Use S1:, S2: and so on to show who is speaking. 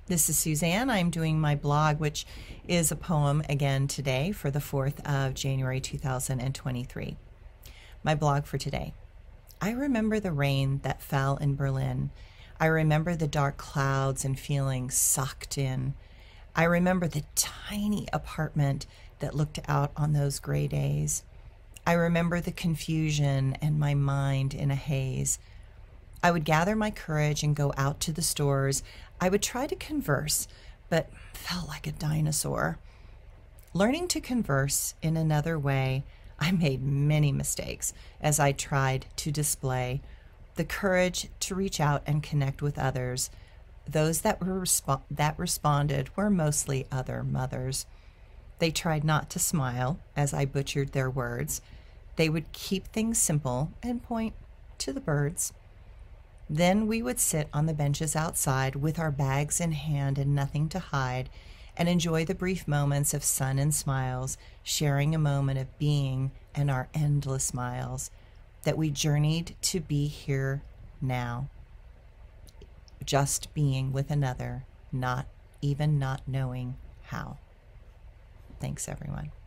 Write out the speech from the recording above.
S1: This is Suzanne. I'm doing my blog, which is a poem again today for the 4th of January 2023. My blog for today. I remember the rain that fell in Berlin. I remember the dark clouds and feeling sucked in. I remember the tiny apartment that looked out on those gray days. I remember the confusion and my mind in a haze. I would gather my courage and go out to the stores. I would try to converse, but felt like a dinosaur. Learning to converse in another way, I made many mistakes as I tried to display the courage to reach out and connect with others. Those that responded were mostly other mothers. They tried not to smile as I butchered their words. They would keep things simple and point to the birds. Then we would sit on the benches outside with our bags in hand and nothing to hide, and enjoy the brief moments of sun and smiles, sharing a moment of being and our endless miles that we journeyed to be here now. Just being with another, not even not knowing how. Thanks, everyone.